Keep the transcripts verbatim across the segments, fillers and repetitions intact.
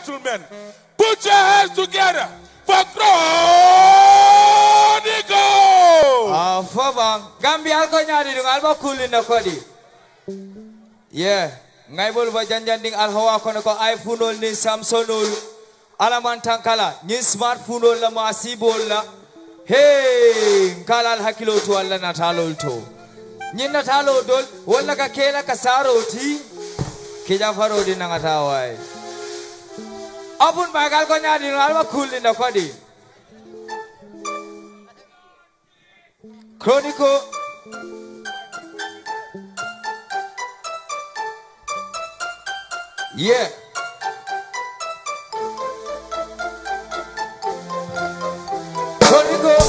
gentlemen, put your hands together for Chronicle. Ah, Fabang, Gambia ko nyari dung alba kulin na ko di. Yeah, ngai bol bajan janding alhawa ko na ko iPhone ni Samsung alaman tangkala ni smartphone la masibol la. Hey, kala al hakilo to alla natalo to. Ni natalo dol wala ka kela ka saroti. Kija faro di nangatawai. Apun bagal ko nyari dung alba kulin na ko di. Chronicle. Yeah. Chronicle.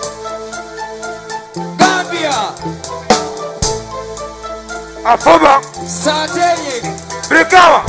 Gambia. Afoba. Satayik. Brikawa.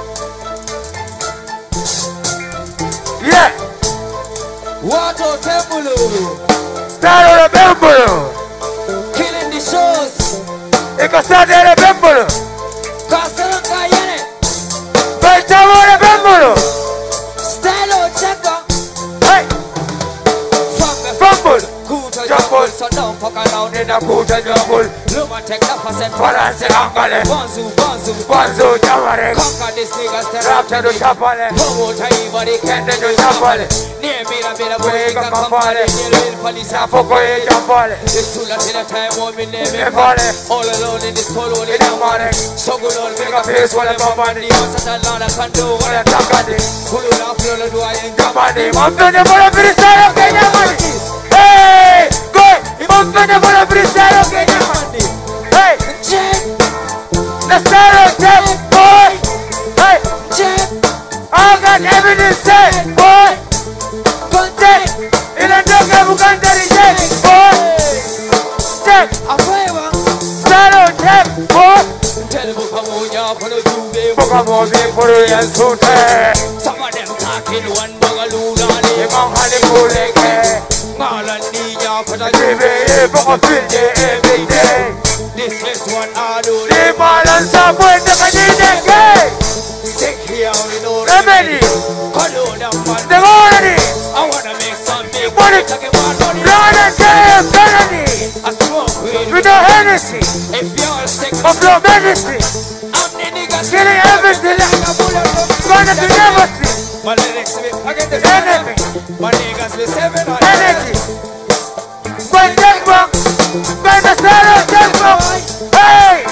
Yeah. Wato Tembulu. Staro de Bembolo. Killing the shows. Iko Staro de Bembolo. Kasaranka yene. Baitamo de Bembolo. Style checker. Hey. Fumble. Kuta Jumble. so don't fuck around in a Kuta jumble. Luma take the percent. Balance angale. Bonzu, bonzu, Banzo jamare. conquer this niggas Rapta do chapale. Promote everybody can Kende do chapale. Near me, I'm in a Wake break. up, I'm my falling. body. Yellow police. Safoko e jambale. It's too late till the time when we name Me it. vale. All alone in this cold world. In the morning. So good on Make a face for the body. The answer that Lord I can do. Wala takadi. Pull it off, Lord, do I ain't Jamani. Mompene bola freestyle Kenya mani. Hey. Go. Mompene bola freestyle Kenya mani. Hey. Check, Let's start check, boy. Hey. check, I got evidence set, boy. contact. Inatoka bukandari check, boy. Check. A favor. Start check, boy. Tell them come on, y'all, for the two day. Boka mobi puru yansute. Some of them talking one buggaloo. Imam hali kuleke. Malani, y'all, for the Jibe boka filje every day. This is what I do. Di balansa puente kanyineke. Stick here, we know. Remedy. Hello, them man. The already. I wanna make some big Money. Talking about money. Lord and James Kennedy. I smoke weed. With the Hennessy. If you're sick Of your medicine. I'm the nigga Killing everything. like a bullet. Gonna be never see. My lyrics me, I get the Enemy. My niggas be seven on Energy. When take back. When the start take back. Hey.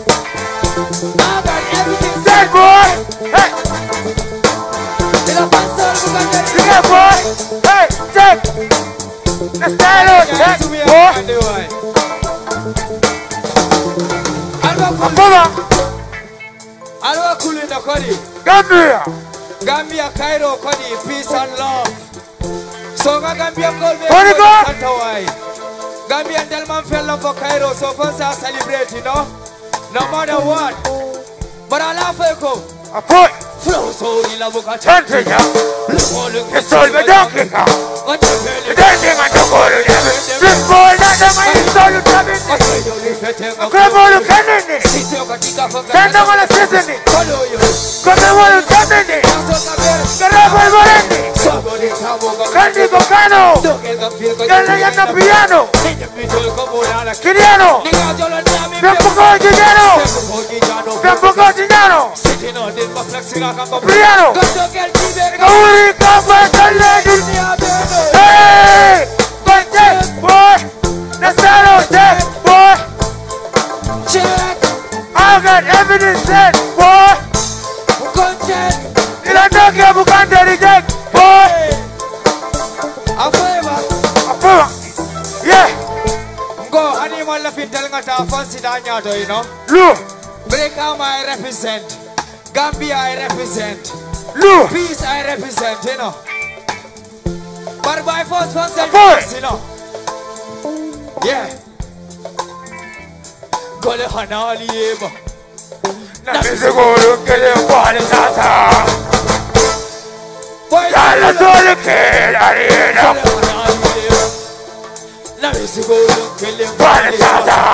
I got everything Say boy. Hey. in a pencil. We got the Yeah boy. Hey. Check. The start check. Boy. Afoba. Alwa kulu na kodi. Gambia. Gambia, Cairo, kodi, peace and love. So Gambia call me Chronicle. Santa Wai. Gambia and Delman fell love for Cairo, so first I celebrate, you know. No matter what. But I love Echo. A foot. Flow so in love with a Country ya. It's all the donkey car. The dancing on the corner. This boy not the man is all you have it. Come on, you can in it. Send them on a sesame. Come on, you can in it. Caramba, Morandi. Candy Bocano. Gana piano. Kiriano. Tempoco Gigano. Tempoco Gigano. Piano. Uri Kapa Kaladu. Hey! Go check, boy. Let's start check, boy. Check, I got evidence set, boy. go check. Inatoka bukandari check, boy. A favor. Apoa. Yeah. Go, animal laughing, telling us our fancy danyato, you know. Lu. Break arm I represent. Gambia I represent. Lu. Peace I represent, you know. But by force, force, and Force. force, you know. Yeah. Gole hanali eba. Na misiguru kele kwale sasa. Sala sole kele arena. Na misiguru kele Kwale sasa.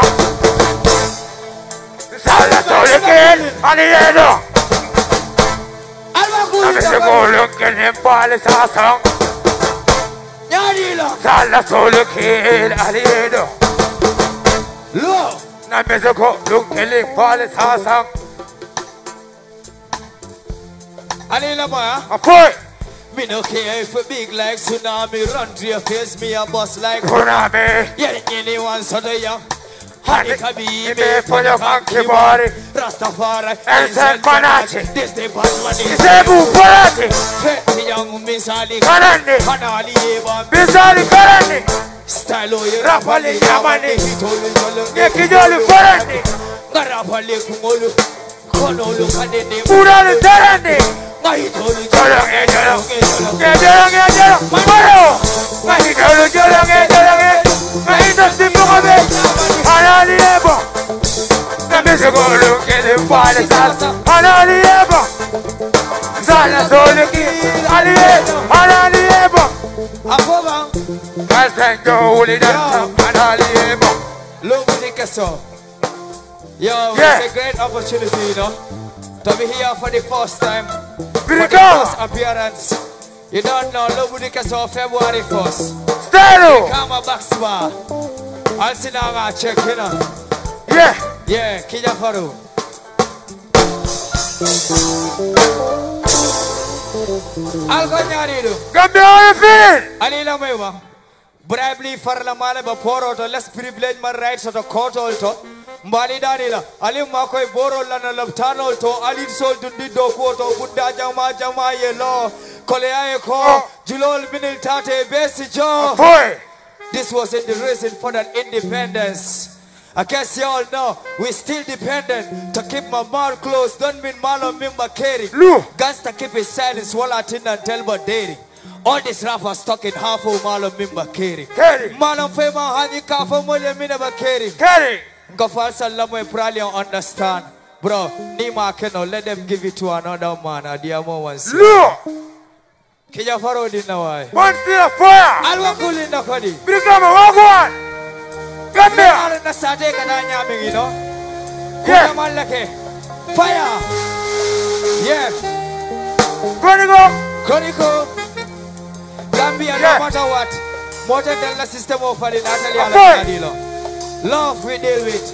Sala sole kele arena. Alba me se vuole che ne pale sa sang. Nyadilo. Sala solo che alido. Lo. Na me se ko look che ne pale sa sang. Alila boy. Apoy. Me no care if a big like tsunami run to your face, me a boss like Tsunami. Yeah, anyone so the young. Honey, Honey, me me for your funky body. Rastafari, And Saint Panache. This the bad money. Sebu Parati. Fetty young Misali, Kanani. Kanali, Eva, Bisari Karani. Style, you Rapali Yamani. he told me, Neki Jolly Parani. Garapali, Kumolu, Konolu, Kadene, Purali Tarani. I told you, Jolong e jolong. E jolong e jolong. Maro. Mahi jolong jolong e jolong e. Mahi tosti mugabe. Hanali ebo. Na me se golo che ne pale salsa. Hanali ebo. Zala solo ki ali ebo. Hanali ebo. Apoba, Kasengo uli danta. Hanali ebo. look at the so. Yo, Yeah. it's a great opportunity, you know, to be here for the first time. For the Brigade. first appearance. You don't know, Lobudi Kaso, February first. Stelo. Kama Baxwa. I'll see now, I check, you know. Yeah. Yeah, Kija Faru. I'll go Nyaridu. Gambia, how you feeling? Alila Mewa. Bribely for la male, but pour out a less privileged my rights at a court alto. Mbali Danila, Ali Makoi Boro Lana Laptano to Ali Sol to Dido Koto, Buddha Jama Jama Yelo, Koleae Ko, Julol Binil Tate, Bessie Joe. Boy. This was in the reason for that independence. I guess you all know we still dependent to keep my mouth closed. Don't mean Malo Mimba Kerry. Lu. Guns to keep his silence while I tin and tell but dairy. All this rappers stuck in half of Malo Mimba Kerry. Kerry. Malo Fema Hani Kafa Mulya Minaba Kerry. Kerry. Gafal Salamu probably understand. Bro, Nima cannot let them give it to another man. Adiamo once. Lu. Kija Faro Dinawai. One still fire. Alwa Kulinda Kodi. Brigama, walk one. Gambia. Fire na sade kana nyaming, you know. Yeah. Kuna malake. Fire. Yeah. Chronicle. Chronicle. Gambia, Yeah. no matter what. More than the system of Fali Natalie Avoid. Aladilo. Love we deal with.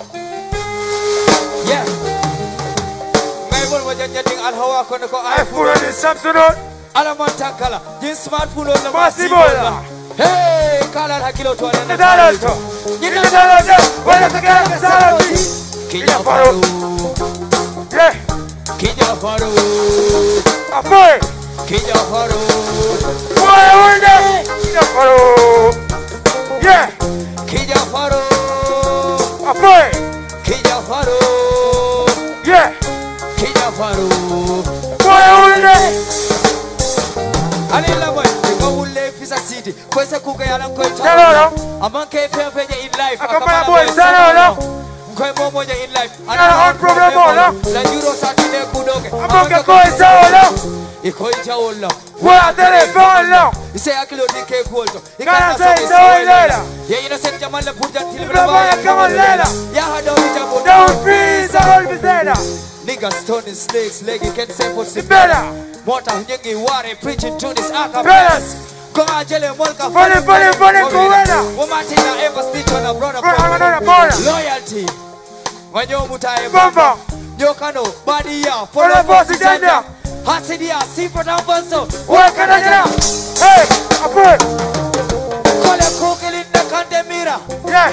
Yeah. Ngayon mo dyan dyan alhawa ko na ko I iPhone. put on the Samsung. Alamantang kala. Yung smartphone na Masibo masibo na. na. Hey, kala hakilo tuwa na Nadalto. Nadalto. Wala sa kaya ka sa labi. Kija Faru. Yeah. Kija Faru. Afoy. Kija Faru. Boy, wala. Kija Faru. Yeah. Kija Faru. Afoy. Kija Faru. Yeah. Kija Faru. Boy, wala. Alila boy, go ule fisa city. Kwese kuka yana koi Hello, chalo. hello. Aman ke fe fe in life. Akamana boy, hello, hello. Koi momo je in life. Hello, on problem, hello. La euro sati ne kudoke. Amoke koi hello. Ikoi chawolo. Boy, telephone, hello. Ise akilo dike kuolto. Kana say so lela. Ye ina sen jamal le purja tilbe Brother, come on, lela. Ya hado jabo. Don't freeze, all be said. Niggas stoning snakes, leg you can't say what's Better. Mota nyingi ware preaching to this acapellas. Fellas. Go ajele molka. Funny, funny, funny, go winner. Woman tina ever stitch on a brother. I'm another border. Loyalty. When you mutai Bumba. Nyokano, body ya, For the boss agenda. Hasidia, see for Nambanso. What can I do? Hey, Afoy. Call a cookle in the Candemira. Yeah.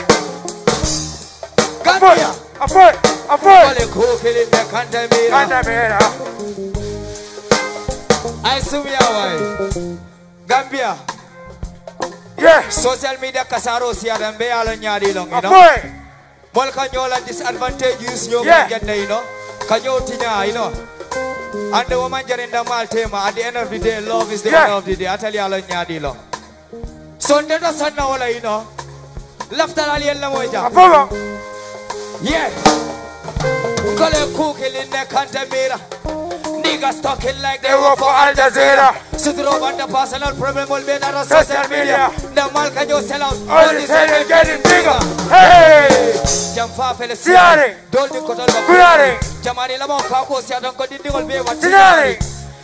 Afoy. Gambia. Afoy. Afoy. Call a cookle in the Candemira. Candemira. I assume ya wai. Gambia. Yeah. Social media kasaro siya dambe ala nyari long, you know. Afoy. Mol kanyola disadvantages nyo Yeah. ganda, you know. Kanyo tinya, you know. And the woman jarinda mal tema. At the end of the day, love is the Yeah. end of the day. Atali ala nyari long. So neta sana wala, you know. Lafta ali ala moja. Afoy. Yeah. Kole cookle in the Cantamera. Niggas talking like they They were work for for Al Jazeera. Sudro banda personal problem will be on Social social media. media. The mal can you sell out. All this hell is getting bigger. Hey. Jamfa fele Siare. Don't you call Kuyare. Jamari la mo kako si adon ko dindi gol be wat. Sinari. Come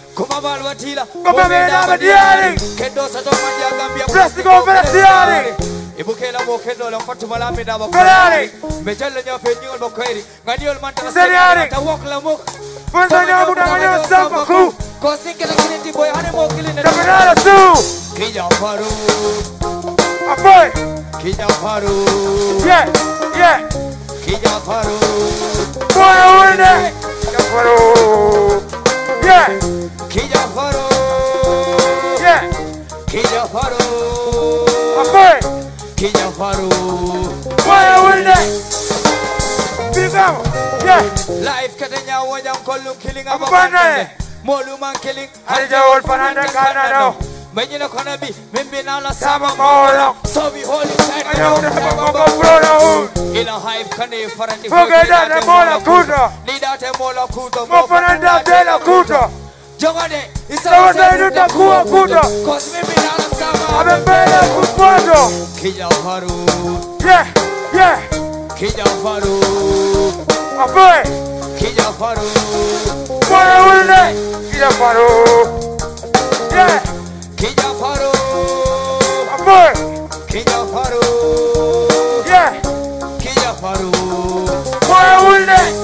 Kamal Watila. Gomamena Madiari. Kendo Satomania Gambia. Bless go Venesiari. Ibukela mo kendo la Fatuma la Mina Ferrari. Mejalla nya Feniol Bokweri. Ganiol Mantana Seriari. Ta wok la mo. Fonzanya Budamanyo Samaku. Kosin kela kiniti boy hane mo kilin. Tamanara Su. Kija Faru. Apoy. Kija Faru. Yeah, yeah. Kija Faru. Boy, Winnie. Kija Faru. Yeah. Kija Faru. Yeah. Kija Faru. Apoy. Kija Faru. Boy, Winnie. Big up. Yeah. Life katanya wajam kolum killing Abana. abana. Molu man killing. Harija Old Fananda Canada. Menino konabi mimbi na la Sama sama Molo. so we hold it tight. I know that I'm going to brotherhood. In a hype kane farandi. Forget that I'm Mola Kuta. Need out a mola kuto. Mo Fananda Dela Kuta. Jogade. It's I was saying to Kua Kuta. Cause mimbi na la sama. I'm a better Kupato. Kija Faru. Yeah, yeah. Kija Faru. Apoy. Kija Faru. Boy, Winnie. Kija Faru. Yeah. Kija Faru. Apoy. Kija Faru. Yeah. Kija Faru. Boy, Winnie.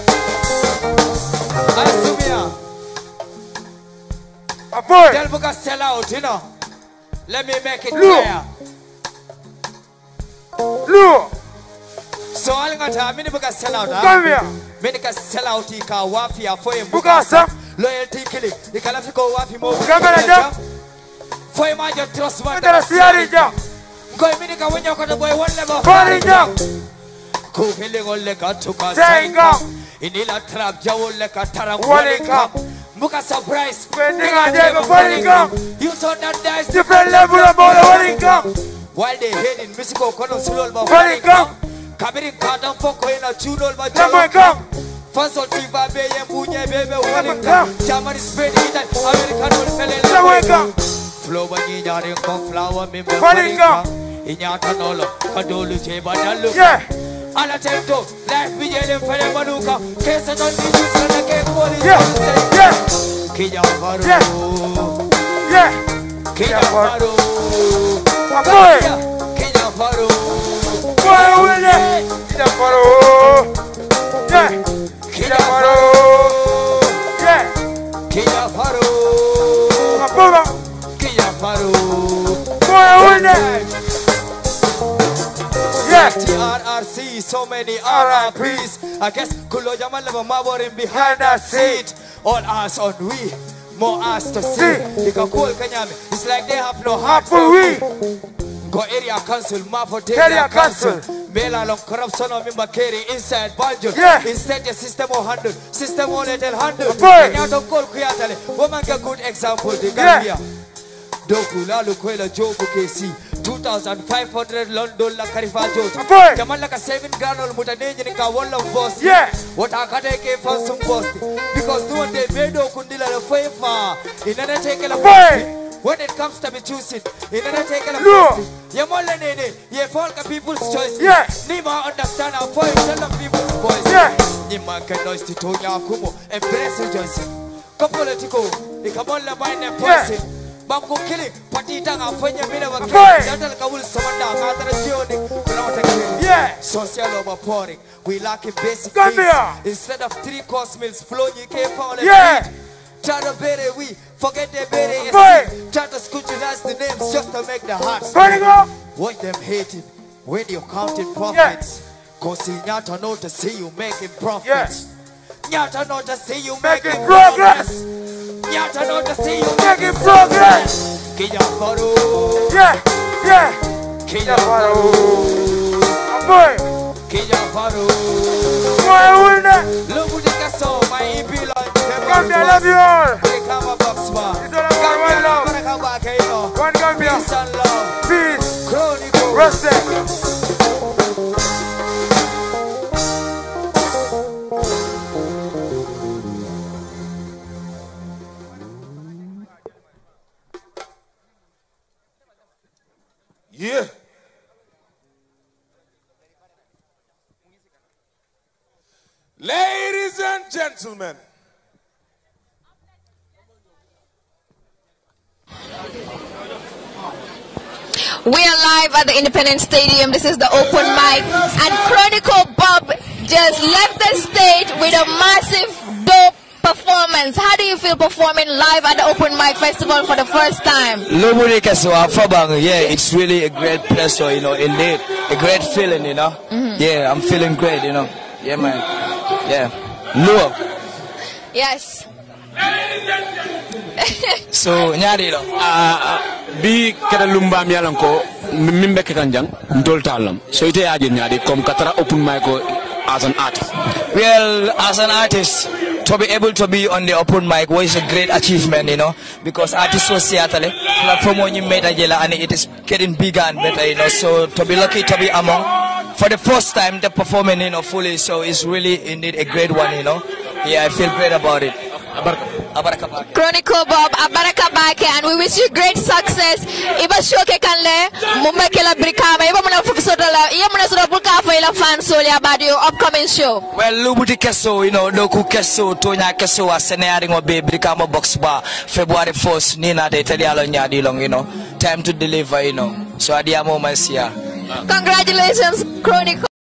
Asumia. Apoy. Tell Buka sell out, you know. Let me make it Look. clear. Lu. So all got time, mini Buka sell out. Come here. Mini ka sell out, he ka wafi a foy Bukasa. loyalty killing. The Kalafiko wafi mo. Kamera ja. Foy ma jo trust man. Mandara Siari ja. Go mini ka when you got the boy one level. Fari ja. Ko hele golle ka tuka Senga. Inila trap jawolle ka tarang Walika. Buka surprise. Spending a day before he come. You turn that dice. Different level of ball when he come. While they head in musical kono sulol ba When he come. Kabirin kadam foko ina chunol ba Come come. Fansol fiva be ye bunye bebe Come wali come. Jamani Spain itan American ol fele Come come. Flow ba ni nyare kon flower me be When he come. Inyata nolo kadolu je ba dalu Yeah. Ala tento life bi yele fele manuka kesa don di juice na ke koli Yeah. Yeah. Kija Faru Yeah. Yeah. Kija Faru Apoy. Kija Faru Boy, Winnie. Kija Faru. Yeah. Kija Faru. Yeah. Kija Faru Apoy. Kija Faru Boy, Winnie. Yeah. T R R C, so many R R Ps. I guess Kulo Jamal Leva Maborin behind that seat. All eyes on we, more eyes to see. You can call Kanyame, it's like they have no heart for we. Go area council, Mafo Area council. Mela long corruption of member carry inside Banjo. Yeah. Instead, the system of handle, system of little handle. Boy. Kenya don't call Kuyatale. Woman get good example, the Yeah. Gambia. Doku Lalu Kwela Jobu K C two thousand five hundred London La Karifa George Boy. Jaman like a seven granul Mutanenji Nika Walla Boss Yeah. What I can take from some post because no one they made no Kundila the Faifa in another take a Boy. when it comes to be choosing in another take a No. Yamola Nene Ye Folka people's choice Yeah. Nima understand our voice tell them people's voice Yeah. Nima can noise to Tonya Kumo embrace Johnson Kopolitico Ikamola mind and person Bango killing, Patita, and Fenya Mina, Dental Kawul Samanda, Madra Gioni, Yeah. social overpouring. We lack a basic Come needs. here. Instead of three course meals, flowing, you can't fall Yeah. Try to bury we, forget the bury. Boy. Try to scrutinize the names just to make the hearts. Fari go. Watch them hating when you're counting profits. Cause you not to know to see you making profits. Nyata know to see you Making making progress. progress. Nyata know to see you Making progress. Kija Faru, Yeah. Yeah. Kija Faru. Faru, Boy. Kija Faru. Boy, Winnie. Look who they got so my E P launch. Gambia, I love you all. They come a box man. It's all about Gambia, one love. gonna come back here, you know. One Gambia. Peace and love. Peace. Chronicle. Respect. Yeah. Ladies and gentlemen, We are live at the Independence Stadium. This is the open mic, and Chronicle Bob just left the stage with a massive, dope performance. How do you feel performing live at the Open Mic Festival for the first time? Yeah, it's really a great pleasure, you know, indeed. A great feeling, you know. Mm-hmm. Yeah, I'm feeling great, you know. Yeah, man. Yeah. Love. Yes. So, nyari lo. Bi kada lumba mi alanko mimbe kanjang ndol talam. So ite aje nyari kom katara open mic as an artist. Well, as an artist, to be able to be on the open mic was a great achievement, you know, because artists was Seattle, platform when you made a jela and it is getting bigger and better, you know. So to be lucky to be among for the first time the performing, you know, fully, so it's really indeed a great one, you know. Yeah, I feel great about it. Chronicle Bob, Abaraka Bake, and we wish you great success. Iba shoke kanle, mumba kela brikama, iba muna fusotola, iya muna sura bulka for ila fans so about your upcoming show. Well, lubuti keso, you know, doku keso, tonya keso, aseneari ngobe brikama box bar, February first, nina de italiano nyadi long, you know, time to deliver, you know. So adiamo masia. Congratulations, Chronicle.